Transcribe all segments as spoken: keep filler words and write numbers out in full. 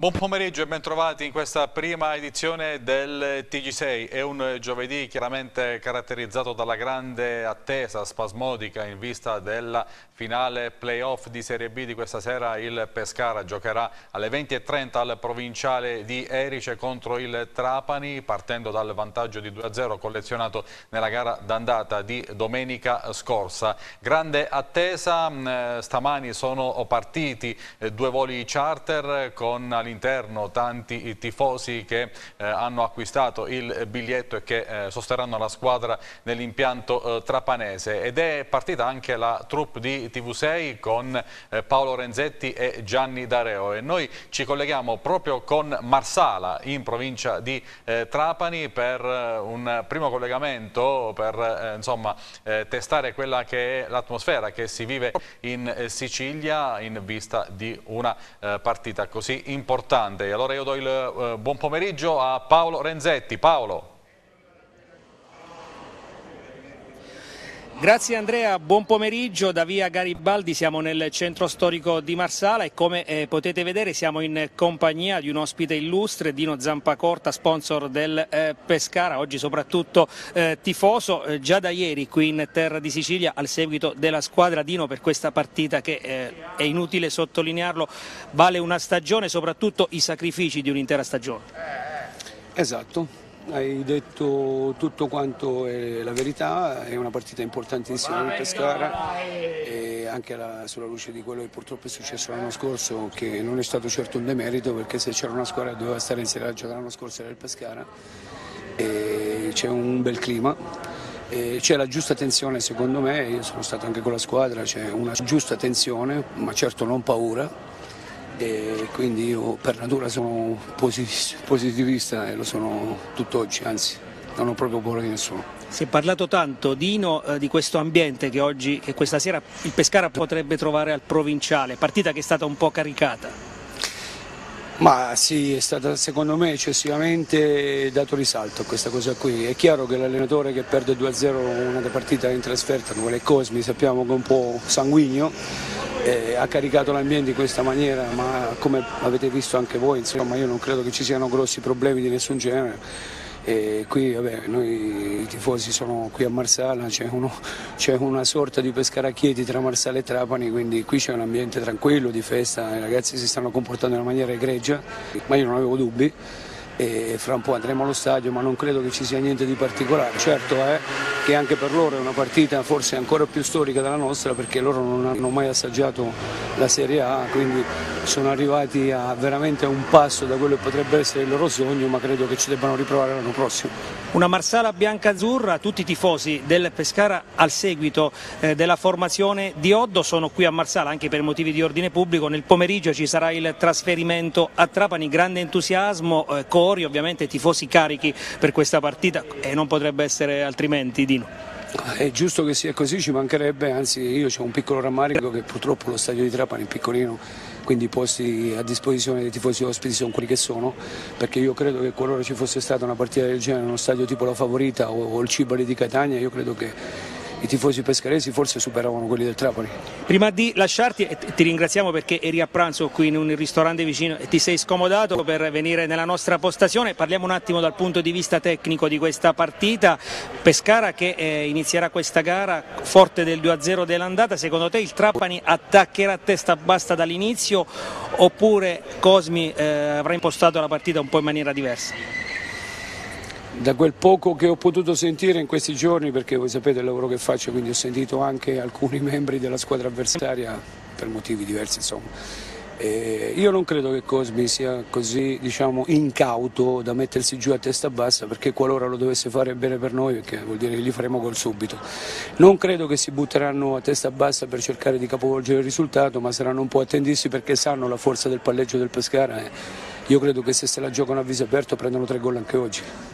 Buon pomeriggio e bentrovati in questa prima edizione del T G sei. È un giovedì chiaramente caratterizzato dalla grande attesa spasmodica in vista della finale playoff di Serie B di questa sera. Il Pescara giocherà alle venti e trenta al provinciale di Erice contro il Trapani, partendo dal vantaggio di due a zero collezionato nella gara d'andata di domenica scorsa. Grande attesa, stamani sono partiti due voli charter con all'interno tanti tifosi che eh, hanno acquistato il biglietto e che eh, sosterranno la squadra nell'impianto eh, trapanese, ed è partita anche la troupe di T V sei con eh, Paolo Renzetti e Gianni Dareo, e noi ci colleghiamo proprio con Marsala in provincia di eh, Trapani per eh, un primo collegamento per eh, insomma eh, testare quella che è l'atmosfera che si vive in eh, Sicilia in vista di una eh, partita così importante. E allora io do il eh, buon pomeriggio a Paolo Renzetti. Paolo. Grazie Andrea, buon pomeriggio da via Garibaldi, siamo nel centro storico di Marsala e come eh, potete vedere siamo in compagnia di un ospite illustre, Dino Zampacorta, sponsor del eh, Pescara, oggi soprattutto eh, tifoso, eh, già da ieri qui in terra di Sicilia al seguito della squadra. Dino, per questa partita che eh, è inutile sottolinearlo, vale una stagione, soprattutto i sacrifici di un'intera stagione. Esatto. Hai detto tutto quanto è la verità, è una partita importantissima per Pescara e anche la, sulla luce di quello che purtroppo è successo l'anno scorso, che non è stato certo un demerito, perché se c'era una squadra che doveva stare in Serie A già l'anno scorso era il Pescara, e c'è un bel clima, c'è la giusta tensione secondo me, io sono stato anche con la squadra, c'è una giusta tensione ma certo non paura. E quindi io per natura sono positivista e lo sono tutt'oggi, anzi non ho proprio paura di nessuno. Si è parlato tanto, Dino, eh, di questo ambiente che oggi, che questa sera il Pescara potrebbe trovare al provinciale, partita che è stata un po' caricata. Ma sì, è stata secondo me eccessivamente dato risalto a questa cosa qui. È chiaro che l'allenatore che perde due a zero una partita in trasferta, come le Cosmi, sappiamo che è un po' sanguigno, Eh, ha caricato l'ambiente in questa maniera, ma come avete visto anche voi, insomma, io non credo che ci siano grossi problemi di nessun genere. E qui vabbè, noi i tifosi sono qui a Marsala, c'è una sorta di pescaracchieti tra Marsala e Trapani, quindi qui c'è un ambiente tranquillo, di festa, i ragazzi si stanno comportando in una maniera egregia, ma io non avevo dubbi. E fra un po' andremo allo stadio, ma non credo che ci sia niente di particolare. Certo è che anche per loro è una partita forse ancora più storica della nostra, perché loro non hanno mai assaggiato la Serie A, quindi sono arrivati a veramente a un passo da quello che potrebbe essere il loro sogno, ma credo che ci debbano riprovare l'anno prossimo. Una Marsala bianca-azzurra, tutti i tifosi del Pescara al seguito eh, della formazione di Oddo sono qui a Marsala anche per motivi di ordine pubblico. Nel pomeriggio ci sarà il trasferimento a Trapani, grande entusiasmo, eh, cori, ovviamente tifosi carichi per questa partita, e non potrebbe essere altrimenti, Dino. È giusto che sia così, ci mancherebbe, anzi io ho un piccolo rammarico che purtroppo lo stadio di Trapani è piccolino, quindi i posti a disposizione dei tifosi ospiti sono quelli che sono, perché io credo che qualora ci fosse stata una partita del genere, uno stadio tipo la Favorita o, o il Cibali di Catania, io credo che i tifosi pescaresi forse superavano quelli del Trapani. Prima di lasciarti, ti ringraziamo perché eri a pranzo qui in un ristorante vicino e ti sei scomodato per venire nella nostra postazione. Parliamo un attimo dal punto di vista tecnico di questa partita. Pescara che eh, inizierà questa gara forte del due a zero dell'andata, secondo te il Trapani attaccherà a testa bassa dall'inizio oppure Cosmi eh, avrà impostato la partita un po' in maniera diversa? Da quel poco che ho potuto sentire in questi giorni, perché voi sapete il lavoro che faccio, quindi ho sentito anche alcuni membri della squadra avversaria per motivi diversi, insomma. E io non credo che Cosmi sia così, diciamo, incauto da mettersi giù a testa bassa, perché qualora lo dovesse fare bene per noi, perché vuol dire che gli faremo gol subito. Non credo che si butteranno a testa bassa per cercare di capovolgere il risultato, ma saranno un po' attendissi perché sanno la forza del palleggio del Pescara e io credo che se se la giocano a viso aperto prendono tre gol anche oggi.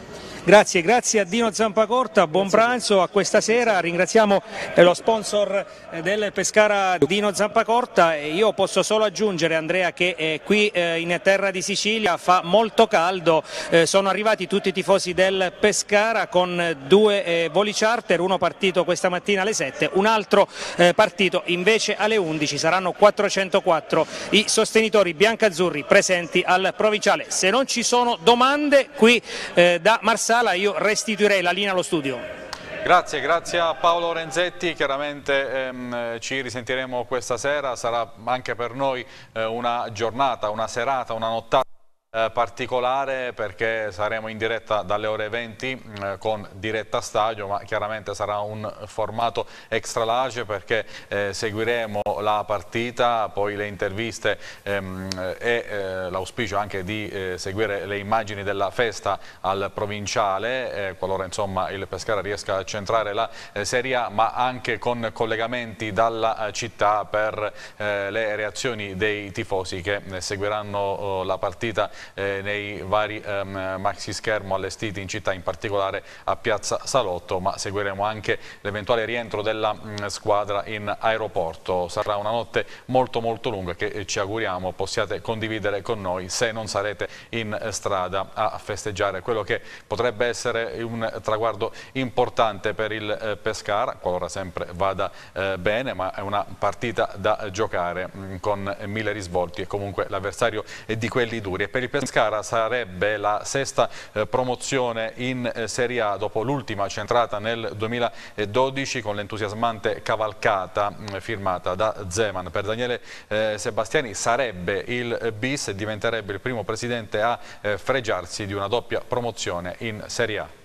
Grazie, grazie a Dino Zampacorta, buon pranzo a questa sera, ringraziamo lo sponsor del Pescara Dino Zampacorta e io posso solo aggiungere, Andrea, che eh, qui eh, in terra di Sicilia fa molto caldo, eh, sono arrivati tutti i tifosi del Pescara con due eh, voli charter, uno partito questa mattina alle sette, un altro eh, partito invece alle undici, saranno quattrocentoquattro i sostenitori biancazzurri presenti al provinciale. Se non ci sono domande qui eh, da Marsala io restituirei la linea allo studio. Grazie, grazie a Paolo Renzetti, chiaramente ehm, ci risentiremo questa sera, sarà anche per noi eh, una giornata, una serata, una nottata eh, particolare perché saremo in diretta dalle ore venti eh, con diretta stadio, ma chiaramente sarà un formato extra large perché eh, seguiremo la partita, poi le interviste ehm, e eh, l'auspicio anche di eh, seguire le immagini della festa al provinciale, eh, qualora insomma il Pescara riesca a centrare la eh, Serie A, ma anche con collegamenti dalla eh, città per eh, le reazioni dei tifosi che eh, seguiranno oh, la partita eh, nei vari ehm, maxi schermo allestiti in città, in particolare a Piazza Salotto, ma seguiremo anche l'eventuale rientro della mh, squadra in aeroporto. Sarà una notte molto molto lunga che eh, ci auguriamo possiate condividere con noi se non sarete in eh, strada a festeggiare quello che potrebbe essere un traguardo importante per il eh, Pescara, qualora sempre vada eh, bene, ma è una partita da giocare mh, con mille risvolti e comunque l'avversario è di quelli duri. E per il Pescara sarebbe la sesta eh, promozione in eh, Serie A dopo l'ultima centrata nel duemiladodici con l'entusiasmante cavalcata mh, firmata da Zeman. Per Daniele eh, Sebastiani sarebbe il bis e diventerebbe il primo presidente a eh, fregiarsi di una doppia promozione in Serie A.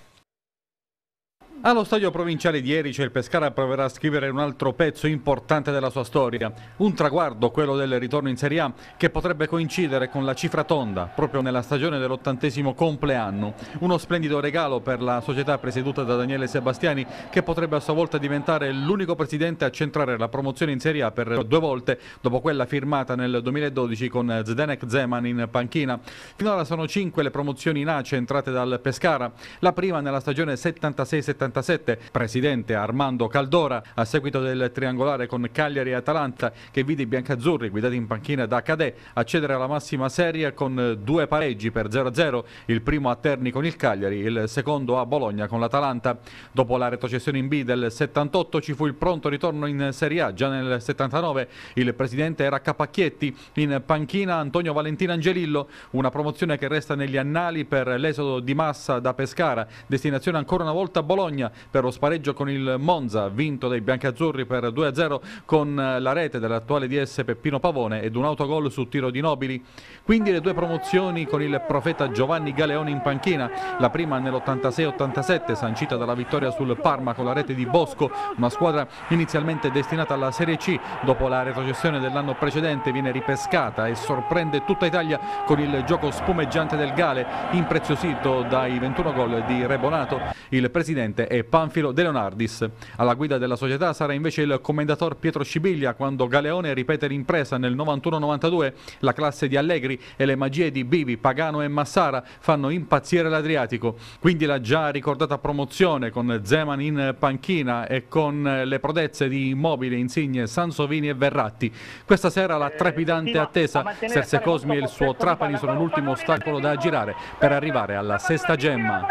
Allo stadio provinciale di Erice il Pescara proverà a scrivere un altro pezzo importante della sua storia, un traguardo, quello del ritorno in Serie A, che potrebbe coincidere con la cifra tonda proprio nella stagione dell'ottantesimo compleanno. Uno splendido regalo per la società presieduta da Daniele Sebastiani, che potrebbe a sua volta diventare l'unico presidente a centrare la promozione in Serie A per due volte dopo quella firmata nel duemiladodici con Zdenek Zeman in panchina. Finora sono cinque le promozioni in A centrate dal Pescara, la prima nella stagione settantasei settantasette, presidente Armando Caldora, a seguito del triangolare con Cagliari e Atalanta che vide i biancazzurri guidati in panchina da Cadè accedere alla massima serie con due pareggi per zero a zero, il primo a Terni con il Cagliari, il secondo a Bologna con l'Atalanta. Dopo la retrocessione in B del settantotto ci fu il pronto ritorno in Serie A. Già nel settantanove il presidente era Capacchietti, in panchina Antonio Valentina Angelillo, una promozione che resta negli annali per l'esodo di massa da Pescara, destinazione ancora una volta Bologna per lo spareggio con il Monza, vinto dai biancazzurri per due a zero con la rete dell'attuale D S Peppino Pavone ed un autogol su tiro di Nobili. Quindi le due promozioni con il profeta Giovanni Galeone in panchina, la prima nell'ottantasei ottantasette sancita dalla vittoria sul Parma con la rete di Bosco, una squadra inizialmente destinata alla Serie C, dopo la retrocessione dell'anno precedente viene ripescata e sorprende tutta Italia con il gioco spumeggiante del Gale, impreziosito dai ventuno gol di Rebonato. Il presidente è Panfilo De Leonardis. Alla guida della società sarà invece il commendator Pietro Scibiglia quando Galeone ripete l'impresa nel novantuno novantadue. La classe di Allegri e le magie di Bivi, Pagano e Massara fanno impazzire l'Adriatico. Quindi la già ricordata promozione con Zeman in panchina e con le prodezze di Immobile, Insigne, Sansovini e Verratti. Questa sera la trepidante attesa. Serse Cosmi e il suo Trapani sono l'ultimo ostacolo da aggirare per arrivare alla sesta gemma.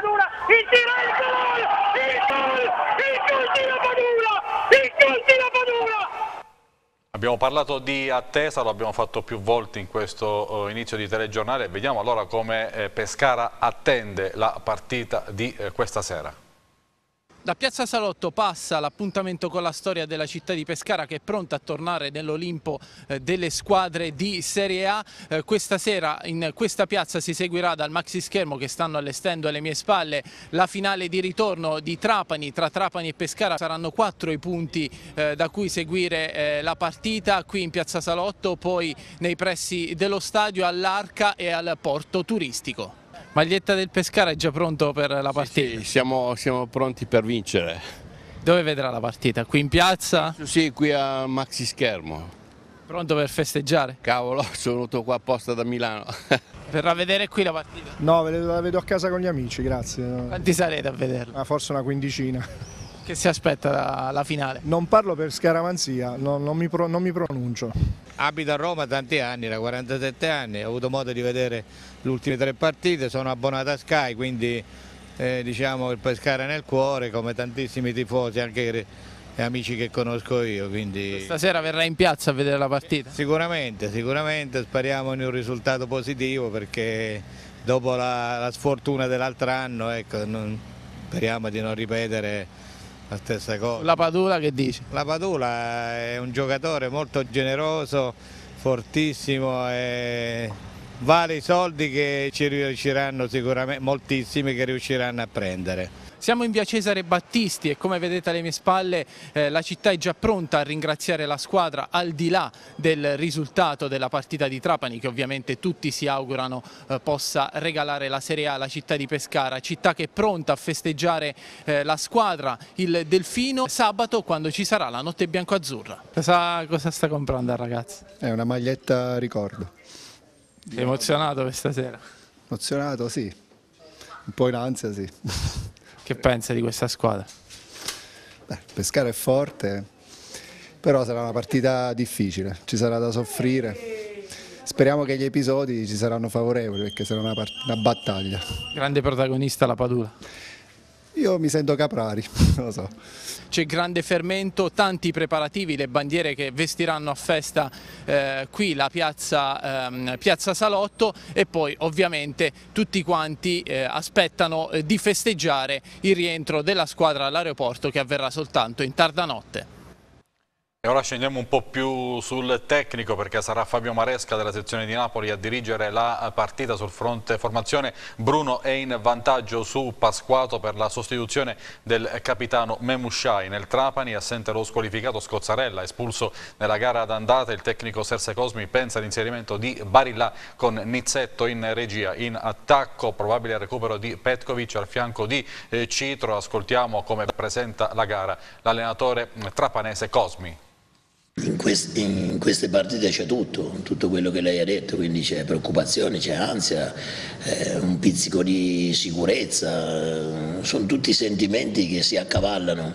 Abbiamo parlato di attesa, lo abbiamo fatto più volte in questo uh, inizio di telegiornale. Vediamo allora come eh, Pescara attende la partita di eh, questa sera. Da Piazza Salotto passa l'appuntamento con la storia della città di Pescara, che è pronta a tornare nell'Olimpo eh, delle squadre di Serie A. Eh, questa sera in questa piazza si seguirà dal maxi schermo che stanno allestendo alle mie spalle la finale di ritorno di Trapani. Tra Trapani e Pescara saranno quattro i punti eh, da cui seguire eh, la partita qui in Piazza Salotto, poi nei pressi dello stadio, all'Arca e al porto turistico. Maglietta del Pescara è già pronto per la partita? Sì, sì, siamo, siamo pronti per vincere. Dove vedrà la partita? Qui in piazza? Sì, qui a maxi schermo. Pronto per festeggiare? Cavolo, sono venuto qua apposta da Milano. Verrà a vedere qui la partita? No, la vedo a casa con gli amici, grazie. Quanti sarete a vederla? Ah, forse una quindicina. Che si aspetta la, la finale? Non parlo per scaramanzia, non, non, mi, pro, non mi pronuncio. Abito a Roma tanti anni, da quarantasette anni, ho avuto modo di vedere le ultime tre partite, sono abbonato a Sky, quindi eh, diciamo il Pescara nel cuore, come tantissimi tifosi, anche e amici che conosco io. Quindi... Stasera verrà in piazza a vedere la partita? Sicuramente, sicuramente, speriamo in un risultato positivo, perché dopo la, la sfortuna dell'altro anno, ecco, non, speriamo di non ripetere la stessa cosa. La Padula che dice? La Padula è un giocatore molto generoso, fortissimo e vale i soldi che ci riusciranno sicuramente, moltissimi che riusciranno a prendere. Siamo in via Cesare Battisti e come vedete alle mie spalle eh, la città è già pronta a ringraziare la squadra, al di là del risultato della partita di Trapani, che ovviamente tutti si augurano eh, possa regalare la Serie A alla città di Pescara, città che è pronta a festeggiare eh, la squadra, il Delfino, sabato quando ci sarà la notte bianco-azzurra. Cosa, cosa sta comprando il ragazzo? È una maglietta ricordo. Sei emozionato questa sera? Emozionato, sì. Un po' in ansia, sì. Che pensa di questa squadra? Beh, Pescara è forte, però sarà una partita difficile, ci sarà da soffrire. Speriamo che gli episodi ci saranno favorevoli, perché sarà una, una battaglia. Grande protagonista la Padula. Io mi sento Caprari, non lo so. C'è grande fermento, tanti preparativi, le bandiere che vestiranno a festa eh, qui la piazza, ehm, piazza Salotto, e poi ovviamente tutti quanti eh, aspettano eh, di festeggiare il rientro della squadra all'aeroporto, che avverrà soltanto in tarda notte. E ora scendiamo un po' più sul tecnico, perché sarà Fabio Maresca della sezione di Napoli a dirigere la partita sul fronte formazione. Bruno è in vantaggio su Pasquato per la sostituzione del capitano Memushai. Nel Trapani, assente lo squalificato Scozzarella, espulso nella gara d'andata, il tecnico Serse Cosmi pensa all'inserimento di Barilla con Nizzetto in regia. In attacco probabile recupero di Petkovic al fianco di eh, Citro. Ascoltiamo come presenta la gara l'allenatore trapanese Cosmi. In, quest in queste partite c'è tutto, tutto quello che lei ha detto, quindi c'è preoccupazione, c'è ansia, eh, un pizzico di sicurezza, eh, sono tutti sentimenti che si accavallano,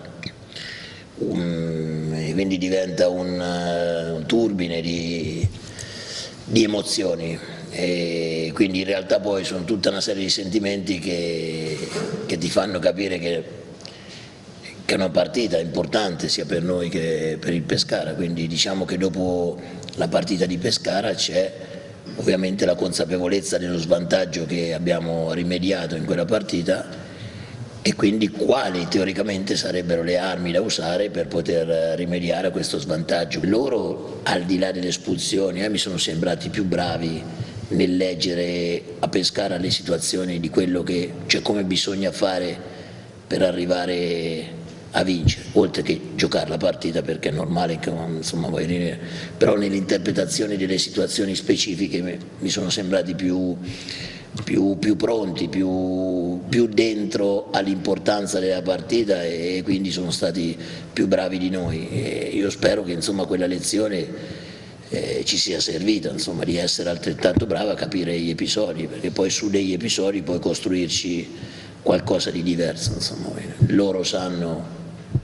um, e quindi diventa un, uh, un turbine di, di emozioni, e quindi in realtà poi sono tutta una serie di sentimenti che, che ti fanno capire che che è una partita importante sia per noi che per il Pescara, quindi diciamo che dopo la partita di Pescara c'è ovviamente la consapevolezza dello svantaggio che abbiamo rimediato in quella partita, e quindi quali teoricamente sarebbero le armi da usare per poter rimediare a questo svantaggio. Loro, al di là delle espulsioni, eh, mi sono sembrati più bravi nel leggere a Pescara le situazioni di quello che, cioè come bisogna fare per arrivare a vincere, oltre che giocare la partita, perché è normale che insomma, vuoi dire, però nell'interpretazione delle situazioni specifiche mi sono sembrati più, più, più pronti, più, più dentro all'importanza della partita, e quindi sono stati più bravi di noi. E io spero che insomma, quella lezione eh, ci sia servita, insomma, di essere altrettanto brava a capire gli episodi, perché poi su degli episodi puoi costruirci qualcosa di diverso. Insomma. Loro sanno,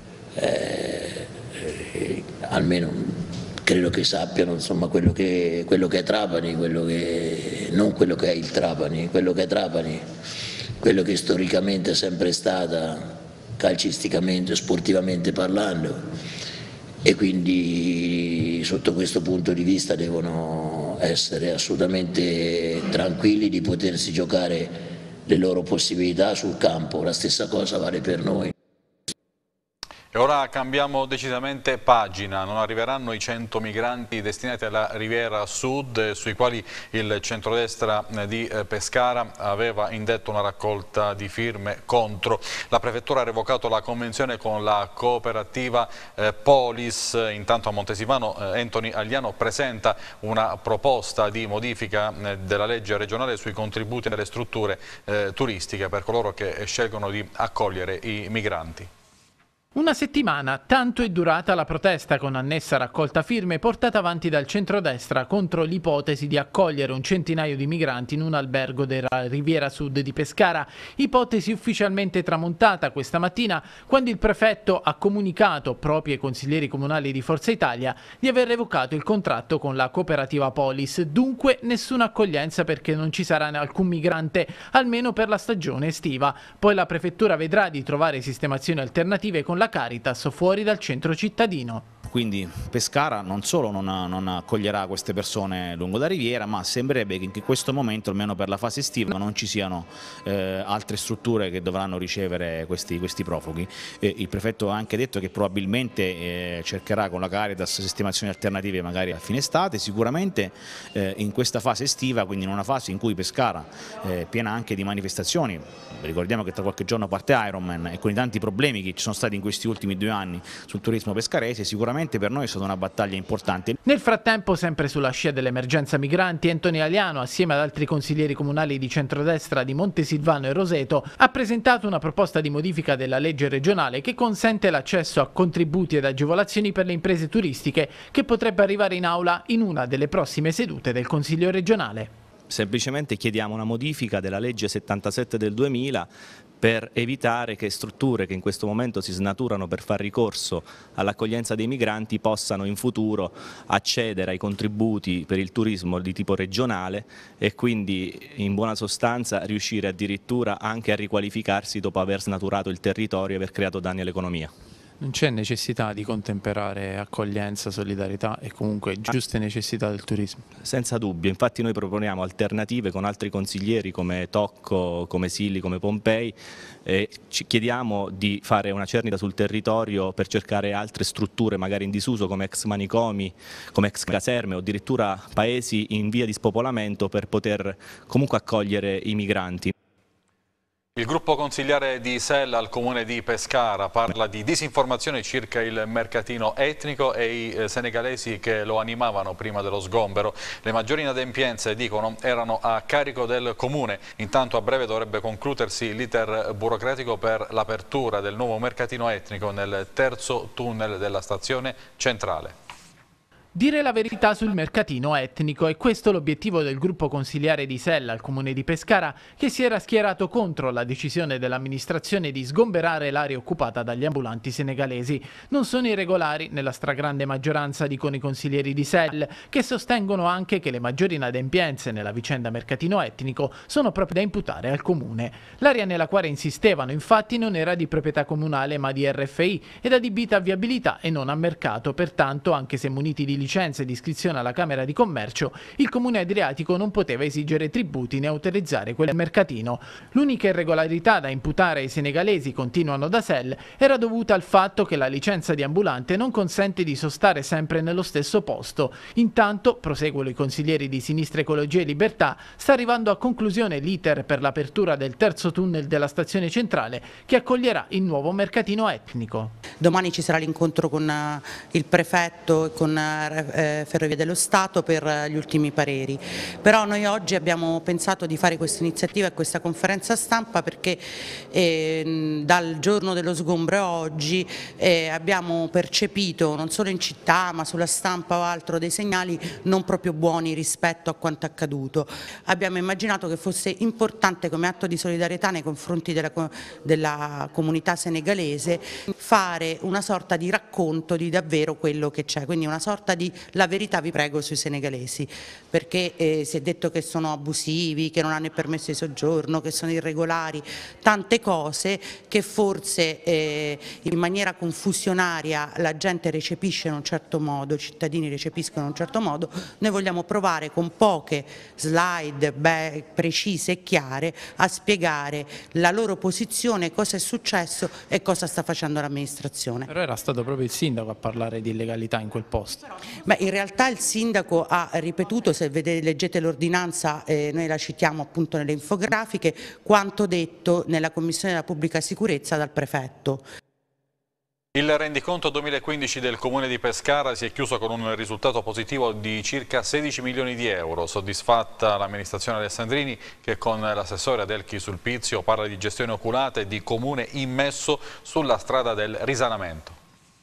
Eh, eh, almeno credo che sappiano insomma, quello, che, quello che è Trapani, quello che, non quello che è il Trapani, quello che è Trapani, quello che storicamente è sempre stata, calcisticamente, sportivamente parlando, e quindi sotto questo punto di vista devono essere assolutamente tranquilli di potersi giocare le loro possibilità sul campo. La stessa cosa vale per noi. E ora cambiamo decisamente pagina. Non arriveranno i cento migranti destinati alla Riviera Sud, sui quali il centrodestra di Pescara aveva indetto una raccolta di firme contro. La prefettura ha revocato la convenzione con la cooperativa eh, Polis. Intanto a Montesivano eh, Anthony Agliano presenta una proposta di modifica eh, della legge regionale sui contributi delle strutture eh, turistiche per coloro che scelgono di accogliere i migranti. Una settimana, tanto è durata la protesta con annessa raccolta firme portata avanti dal centrodestra contro l'ipotesi di accogliere un centinaio di migranti in un albergo della Riviera Sud di Pescara, ipotesi ufficialmente tramontata questa mattina quando il prefetto ha comunicato proprio ai consiglieri comunali di Forza Italia di aver revocato il contratto con la cooperativa Polis, dunque nessuna accoglienza perché non ci sarà alcun migrante, almeno per la stagione estiva. Poi la prefettura vedrà di trovare sistemazioni alternative con la Caritas fuori dal centro cittadino. Quindi Pescara non solo non, non accoglierà queste persone lungo la riviera, ma sembrerebbe che in questo momento, almeno per la fase estiva, non ci siano eh, altre strutture che dovranno ricevere questi, questi profughi. Eh, il prefetto ha anche detto che probabilmente eh, cercherà con la Caritas sistemazioni alternative magari a fine estate, sicuramente eh, in questa fase estiva, quindi in una fase in cui Pescara è eh, piena anche di manifestazioni. Ricordiamo che tra qualche giorno parte Ironman e con i tanti problemi che ci sono stati in questi ultimi due anni sul turismo pescarese, sicuramente per noi è stata una battaglia importante. Nel frattempo, sempre sulla scia dell'emergenza migranti, Antonio Aliano, assieme ad altri consiglieri comunali di centrodestra di Montesilvano e Roseto, ha presentato una proposta di modifica della legge regionale che consente l'accesso a contributi ed agevolazioni per le imprese turistiche, che potrebbe arrivare in aula in una delle prossime sedute del Consiglio regionale. Semplicemente chiediamo una modifica della legge settantasette del duemila per evitare che strutture che in questo momento si snaturano per far ricorso all'accoglienza dei migranti possano in futuro accedere ai contributi per il turismo di tipo regionale e quindi in buona sostanza riuscire addirittura anche a riqualificarsi dopo aver snaturato il territorio e aver creato danni all'economia. Non c'è necessità di contemperare accoglienza, solidarietà e comunque giuste necessità del turismo? Senza dubbio, infatti noi proponiamo alternative con altri consiglieri come Tocco, come Silli, come Pompei e ci chiediamo di fare una cernita sul territorio per cercare altre strutture magari in disuso come ex manicomi, come ex caserme o addirittura paesi in via di spopolamento per poter comunque accogliere i migranti. Il gruppo consigliare di Sella al comune di Pescara parla di disinformazione circa il mercatino etnico e i senegalesi che lo animavano prima dello sgombero. Le maggiori inadempienze, dicono, erano a carico del comune. Intanto a breve dovrebbe concludersi l'iter burocratico per l'apertura del nuovo mercatino etnico nel terzo tunnel della stazione centrale. Dire la verità sul mercatino etnico è questo l'obiettivo del gruppo consigliare di Sella al comune di Pescara, che si era schierato contro la decisione dell'amministrazione di sgomberare l'area occupata dagli ambulanti senegalesi. Non sono irregolari nella stragrande maggioranza, dicono i consiglieri di Sella, che sostengono anche che le maggiori inadempienze nella vicenda mercatino etnico sono proprio da imputare al comune. L'area nella quale insistevano infatti non era di proprietà comunale ma di R F I ed adibita a viabilità e non a mercato, pertanto anche se muniti di licenze di iscrizione alla Camera di Commercio, il Comune Adriatico non poteva esigere tributi né autorizzare quel mercatino. L'unica irregolarità da imputare ai senegalesi, continuano da Sell, era dovuta al fatto che la licenza di ambulante non consente di sostare sempre nello stesso posto. Intanto, proseguono i consiglieri di Sinistra Ecologia e Libertà, sta arrivando a conclusione l'iter per l'apertura del terzo tunnel della stazione centrale che accoglierà il nuovo mercatino etnico. Domani ci sarà l'incontro con uh, il prefetto e con uh, Eh, Ferrovie dello Stato per gli ultimi pareri, però noi oggi abbiamo pensato di fare questa iniziativa e questa conferenza stampa perché eh, dal giorno dello sgombro a oggi eh, abbiamo percepito non solo in città ma sulla stampa o altro dei segnali non proprio buoni rispetto a quanto accaduto. Abbiamo immaginato che fosse importante come atto di solidarietà nei confronti della, della comunità senegalese fare una sorta di racconto di davvero quello che c'è, quindi una sorta di la verità, vi prego, sui senegalesi, perché eh, si è detto che sono abusivi, che non hanno il permesso di soggiorno, che sono irregolari, tante cose che forse eh, in maniera confusionaria la gente recepisce in un certo modo, i cittadini recepiscono in un certo modo. Noi vogliamo provare con poche slide beh, precise e chiare a spiegare la loro posizione, cosa è successo e cosa sta facendo l'amministrazione. Però era stato proprio il sindaco a parlare di illegalità in quel posto. Beh, in realtà il sindaco ha ripetuto, se vedete, leggete l'ordinanza, eh, noi la citiamo appunto nelle infografiche, quanto detto nella Commissione della Pubblica Sicurezza dal prefetto. Il rendiconto duemilaquindici del Comune di Pescara si è chiuso con un risultato positivo di circa sedici milioni di euro. Soddisfatta l'amministrazione Alessandrini, che con l'assessore Adelchi Sulpizio parla di gestione oculata e di comune immesso sulla strada del risanamento.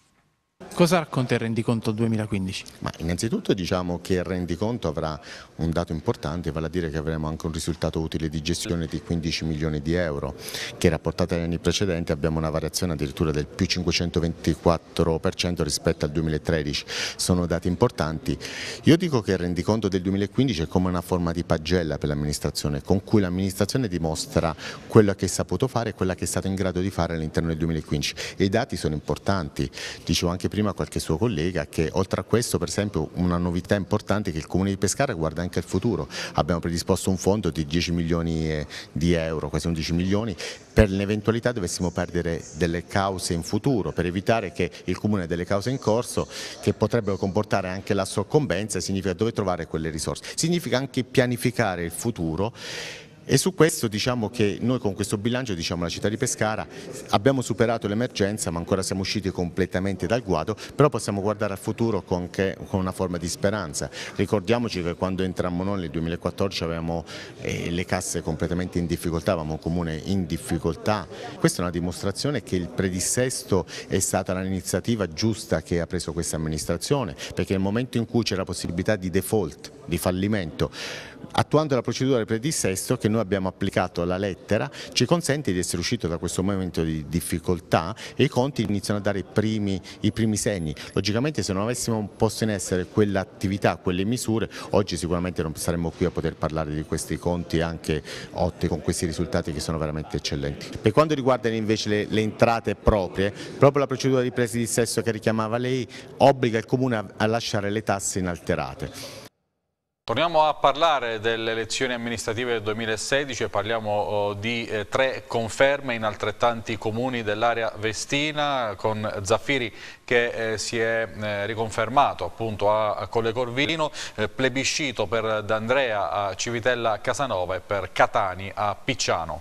Cosa racconta il rendiconto duemilaquindici? Ma innanzitutto diciamo che il rendiconto avrà un dato importante, vale a dire che avremo anche un risultato utile di gestione di quindici milioni di euro, che rapportato agli anni precedenti abbiamo una variazione addirittura del più cinquecentoventiquattro per cento rispetto al duemilatredici. Sono dati importanti. Io dico che il rendiconto del duemilaquindici è come una forma di pagella per l'amministrazione, con cui l'amministrazione dimostra quello che è saputo fare e quello che è stato in grado di fare all'interno del duemilaquindici. E i dati sono importanti. Dicevo anche prima a qualche suo collega che oltre a questo, per esempio, una novità importante è che il Comune di Pescara guarda anche al futuro. Abbiamo predisposto un fondo di dieci milioni di euro, quasi undici milioni, per l'eventualità dovessimo perdere delle cause in futuro, per evitare che il Comune ha delle cause in corso che potrebbero comportare anche la soccombenza. Significa dove trovare quelle risorse, significa anche pianificare il futuro. E su questo diciamo che noi con questo bilancio, diciamo, la città di Pescara abbiamo superato l'emergenza, ma ancora siamo usciti completamente dal guado, però possiamo guardare al futuro con, che, con una forma di speranza. Ricordiamoci che quando entrammo noi nel duemilaquattordici avevamo eh, le casse completamente in difficoltà, avevamo un comune in difficoltà. Questa è una dimostrazione che il predissesto è stata l'iniziativa giusta che ha preso questa amministrazione, perché nel momento in cui c'era possibilità di default, di fallimento, attuando la procedura del predissesto che noi abbiamo applicato alla lettera, ci consente di essere usciti da questo momento di difficoltà e i conti iniziano a dare i primi, i primi segni. Logicamente se non avessimo posto in essere quell'attività, quelle misure, oggi sicuramente non saremmo qui a poter parlare di questi conti anche ottimi, con questi risultati che sono veramente eccellenti. Per quanto riguarda invece le, le entrate proprie, proprio la procedura di predissesto che richiamava lei obbliga il Comune a, a lasciare le tasse inalterate. Torniamo a parlare delle elezioni amministrative del duemilasedici e parliamo oh, di eh, tre conferme in altrettanti comuni dell'area vestina, con Zaffiri che eh, si è eh, riconfermato appunto a, a Colle Corvino, eh, plebiscito per D'Andrea a Civitella Casanova e per Catani a Picciano.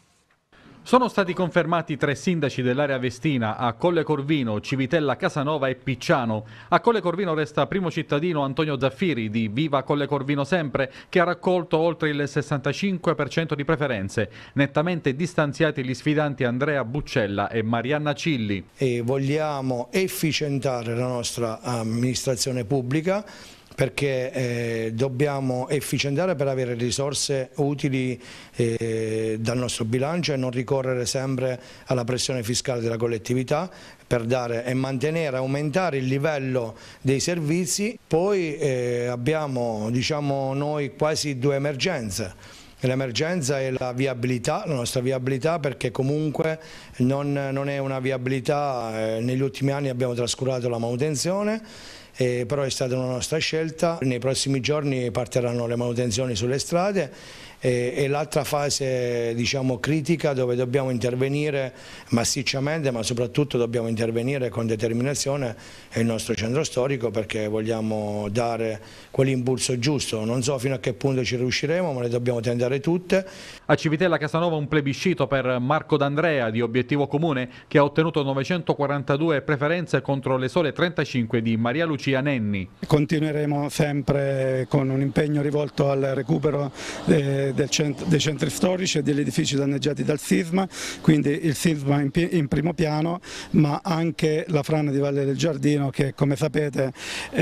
Sono stati confermati tre sindaci dell'area vestina a Colle Corvino, Civitella Casanova e Picciano. A Colle Corvino resta primo cittadino Antonio Zaffiri di Viva Colle Corvino Sempre, che ha raccolto oltre il sessantacinque per cento di preferenze, nettamente distanziati gli sfidanti Andrea Buccella e Marianna Cilli. E vogliamo efficientare la nostra amministrazione pubblica, perché eh, dobbiamo efficientare per avere risorse utili eh, dal nostro bilancio e non ricorrere sempre alla pressione fiscale della collettività, per dare e mantenere, aumentare il livello dei servizi. Poi eh, abbiamo, diciamo noi, quasi due emergenze. L'emergenza è la viabilità, la nostra viabilità, perché comunque non, non è una viabilità, eh, negli ultimi anni abbiamo trascurato la manutenzione. Eh, però è stata una nostra scelta. Nei prossimi giorni partiranno le manutenzioni sulle strade eh, e l'altra fase, diciamo, critica, dove dobbiamo intervenire massicciamente, ma soprattutto dobbiamo intervenire con determinazione, è il nostro centro storico, perché vogliamo dare quell'impulso giusto. Non so fino a che punto ci riusciremo, ma le dobbiamo tentare tutte. A Civitella Casanova un plebiscito per Marco D'Andrea di Obiettivo Comune, che ha ottenuto novecentoquarantadue preferenze contro le sole trentacinque di Maria Lucia Nenni. Continueremo sempre con un impegno rivolto al recupero eh, del cent dei centri storici e degli edifici danneggiati dal sisma, quindi il sisma in, in primo piano, ma anche la frana di Valle del Giardino, che come sapete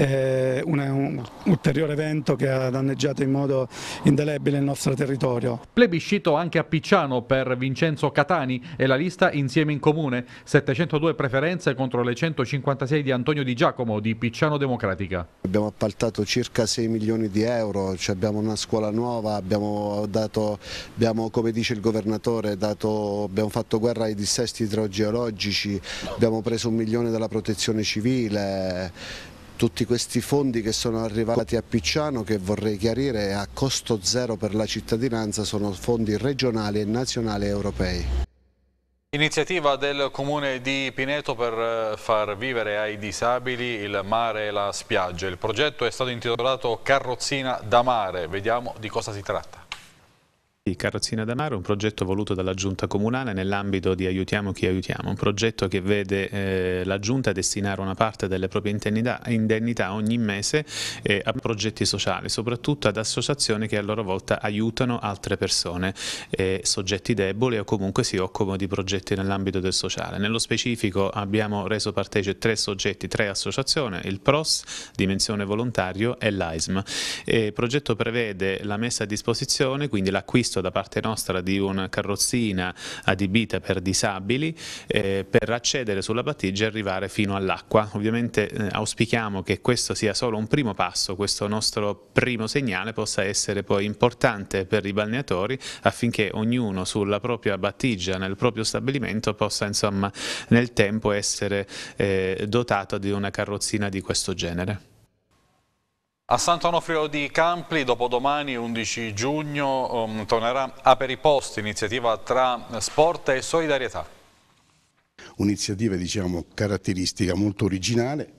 è un, un ulteriore evento che ha danneggiato in modo indelebile il nostro territorio. Plebiscito anche a Picciano per Vincenzo Catani e la lista Insieme in Comune, settecentodue preferenze contro le centocinquantasei di Antonio Di Giacomo di Picciano Democratica. Abbiamo appaltato circa sei milioni di euro, cioè abbiamo una scuola nuova, abbiamo dato, abbiamo, come dice il governatore, dato, abbiamo fatto guerra ai dissesti idrogeologici, abbiamo preso un milione dalla protezione civile. Tutti questi fondi che sono arrivati a Picciano, che vorrei chiarire, a costo zero per la cittadinanza, sono fondi regionali e nazionali e europei. Iniziativa del Comune di Pineto per far vivere ai disabili il mare e la spiaggia. Il progetto è stato intitolato Carrozzina da Mare. Vediamo di cosa si tratta. Carrozzina Damaro è un progetto voluto dalla Giunta Comunale nell'ambito di Aiutiamo chi aiutiamo, un progetto che vede eh, la Giunta destinare una parte delle proprie indennità, indennità ogni mese eh, a progetti sociali, soprattutto ad associazioni che a loro volta aiutano altre persone, eh, soggetti deboli o comunque si occupano di progetti nell'ambito del sociale. Nello specifico abbiamo reso partecipi tre soggetti, tre associazioni, il P R O S, Dimensione Volontario e l'A I S M. Il progetto prevede la messa a disposizione, quindi l'acquisto da parte nostra di una carrozzina adibita per disabili eh, per accedere sulla battigia e arrivare fino all'acqua. Ovviamente eh, auspichiamo che questo sia solo un primo passo, questo nostro primo segnale possa essere poi importante per i balneatori affinché ognuno sulla propria battigia, nel proprio stabilimento, possa insomma nel tempo essere eh, dotato di una carrozzina di questo genere. A Sant'Onofrio di Campli dopodomani undici giugno um, tornerà Aperipost, iniziativa tra sport e solidarietà. Un'iniziativa diciamo caratteristica molto originale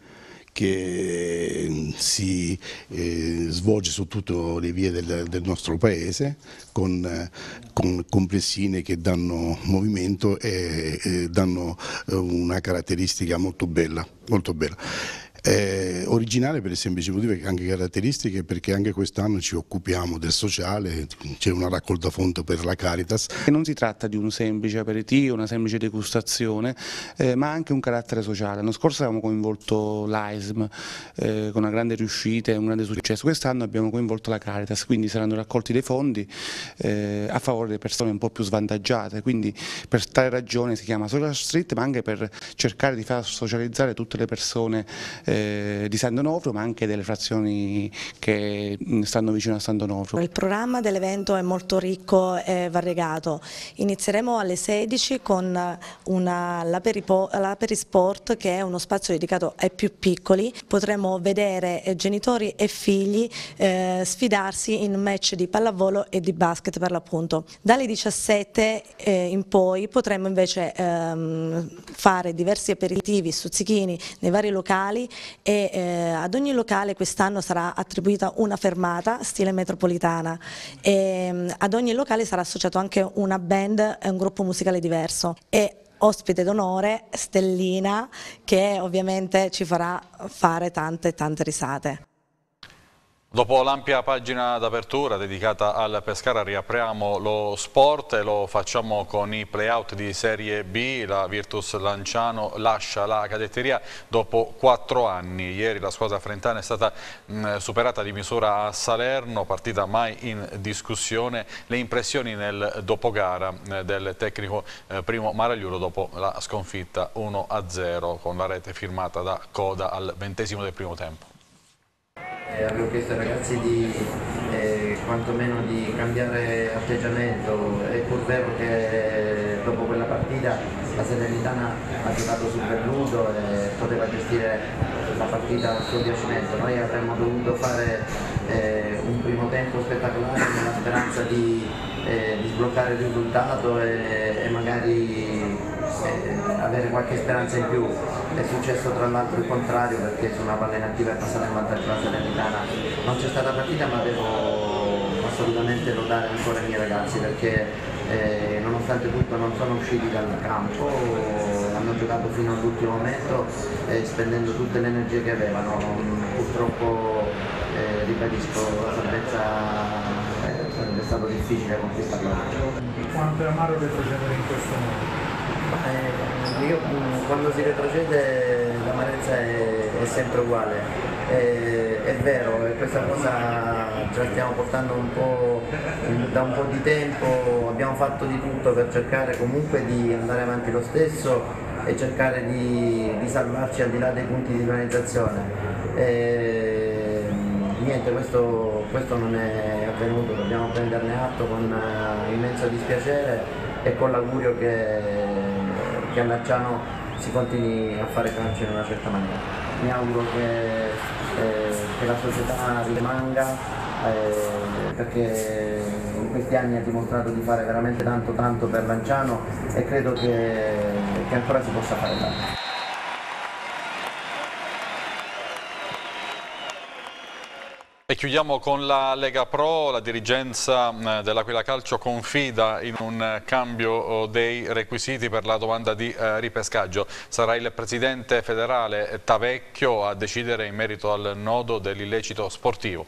che si eh, svolge su tutte le vie del, del nostro paese con, eh, con complessine che danno movimento e, e danno eh, una caratteristica molto bella, molto bella. È originale per il semplice motivo che anche caratteristiche, perché anche quest'anno ci occupiamo del sociale, c'è una raccolta fondo per la Caritas. E non si tratta di un semplice aperitivo, una semplice degustazione, eh, ma anche un carattere sociale. L'anno scorso avevamo coinvolto l'A I S M eh, con una grande riuscita e un grande successo, quest'anno abbiamo coinvolto la Caritas, quindi saranno raccolti dei fondi eh, a favore delle persone un po' più svantaggiate, quindi per tale ragione si chiama Social Street, ma anche per cercare di far socializzare tutte le persone Eh, di Sant'Onofrio, ma anche delle frazioni che stanno vicino a Sant'Onofrio. Il programma dell'evento è molto ricco e variegato. Inizieremo alle sedici con l'Aperisport, che è uno spazio dedicato ai più piccoli. Potremo vedere eh, genitori e figli eh, sfidarsi in match di pallavolo e di basket per l'appunto. Dalle diciassette eh, in poi potremo invece ehm, fare diversi aperitivi, stuzzichini nei vari locali e eh, ad ogni locale quest'anno sarà attribuita una fermata stile metropolitana e mh, ad ogni locale sarà associato anche una band e un gruppo musicale diverso e ospite d'onore Stellina, che ovviamente ci farà fare tante tante risate. Dopo l'ampia pagina d'apertura dedicata al Pescara riapriamo lo sport e lo facciamo con i play-out di Serie B. La Virtus Lanciano lascia la cadetteria dopo quattro anni. Ieri la squadra frentana è stata mh, superata di misura a Salerno, partita mai in discussione. Le impressioni nel dopogara eh, del tecnico eh, Primo Maragliuro dopo la sconfitta uno a zero con la rete firmata da Coda al ventesimo del primo tempo. Eh, avevo chiesto ai ragazzi di eh, quantomeno di cambiare atteggiamento. È pur vero che dopo quella partita la Salernitana ha giocato sul velluto e poteva gestire la partita a suo piacimento. Noi avremmo dovuto fare eh, un primo tempo spettacolare nella speranza di, eh, di sbloccare il risultato e, e magari eh, avere qualche speranza in più. È successo tra l'altro il contrario, perché su una palla inattiva è passata in vantaggio la Salernitana. Non c'è stata partita, ma devo assolutamente lodare ancora i miei ragazzi, perché eh, nonostante tutto non sono usciti dal campo, hanno giocato fino all'ultimo momento eh, spendendo tutte le energie che avevano. Purtroppo eh, ribadisco, la salvezza eh, sarebbe stato difficile conquistarla. Quanto è amaro retrocedere in questo modo? Eh, io, quando si retrocede l'amarezza è, è sempre uguale, è, è vero, e questa cosa ce la stiamo portando un po' da un po' di tempo. Abbiamo fatto di tutto per cercare comunque di andare avanti lo stesso e cercare di, di salvarci al di là dei punti di penalizzazione. E, niente, questo, questo non è avvenuto, dobbiamo prenderne atto con uh, immenso dispiacere e con l'augurio che, che a Lanciano si continui a fare calcio in una certa maniera. Mi auguro che, eh, che la società rimanga eh, perché in questi anni ha dimostrato di fare veramente tanto tanto per Lanciano e credo che, che ancora si possa fare tanto. E chiudiamo con la Lega Pro. La dirigenza dell'Aquila Calcio confida in un cambio dei requisiti per la domanda di eh, ripescaggio. Sarà il presidente federale Tavecchio a decidere in merito al nodo dell'illecito sportivo.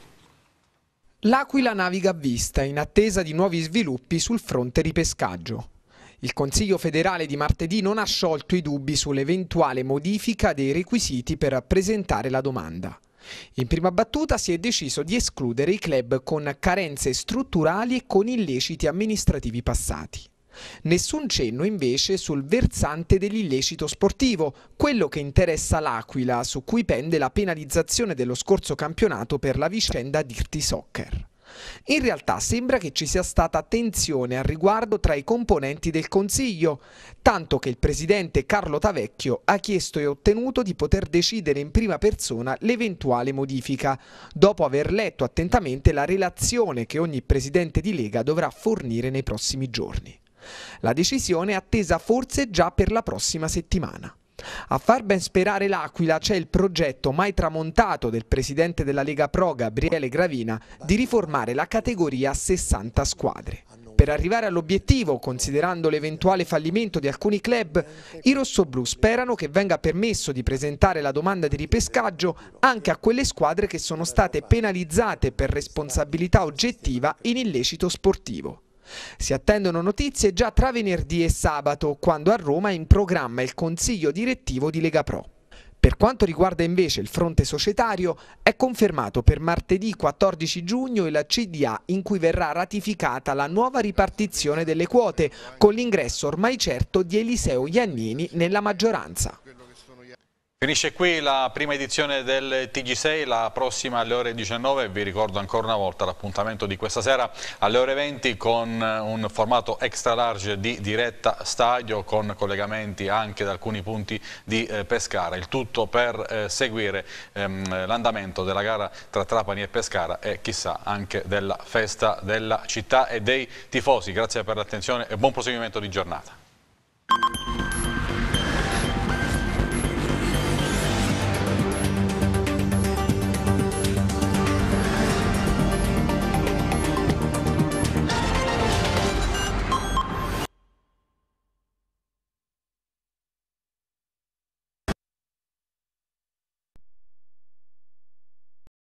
L'Aquila naviga a vista in attesa di nuovi sviluppi sul fronte ripescaggio. Il Consiglio federale di martedì non ha sciolto i dubbi sull'eventuale modifica dei requisiti per presentare la domanda. In prima battuta si è deciso di escludere i club con carenze strutturali e con illeciti amministrativi passati. Nessun cenno invece sul versante dell'illecito sportivo, quello che interessa l'Aquila, su cui pende la penalizzazione dello scorso campionato per la vicenda Dirty Soccer. In realtà sembra che ci sia stata tensione al riguardo tra i componenti del Consiglio, tanto che il presidente Carlo Tavecchio ha chiesto e ottenuto di poter decidere in prima persona l'eventuale modifica, dopo aver letto attentamente la relazione che ogni presidente di Lega dovrà fornire nei prossimi giorni. La decisione è attesa forse già per la prossima settimana. A far ben sperare l'Aquila c'è il progetto mai tramontato del presidente della Lega Pro, Gabriele Gravina, di riformare la categoria a sessanta squadre. Per arrivare all'obiettivo, considerando l'eventuale fallimento di alcuni club, i rossoblù sperano che venga permesso di presentare la domanda di ripescaggio anche a quelle squadre che sono state penalizzate per responsabilità oggettiva in illecito sportivo. Si attendono notizie già tra venerdì e sabato, quando a Roma è in programma il consiglio direttivo di Lega Pro. Per quanto riguarda invece il fronte societario, è confermato per martedì quattordici giugno il C D A in cui verrà ratificata la nuova ripartizione delle quote, con l'ingresso ormai certo di Eliseo Iannini nella maggioranza. Finisce qui la prima edizione del T G sei, la prossima alle ore diciannove. Vi ricordo ancora una volta l'appuntamento di questa sera alle ore venti con un formato extra large di diretta stadio con collegamenti anche da alcuni punti di eh, Pescara. Il tutto per eh, seguire ehm, l'andamento della gara tra Trapani e Pescara e chissà anche della festa della città e dei tifosi. Grazie per l'attenzione e buon proseguimento di giornata.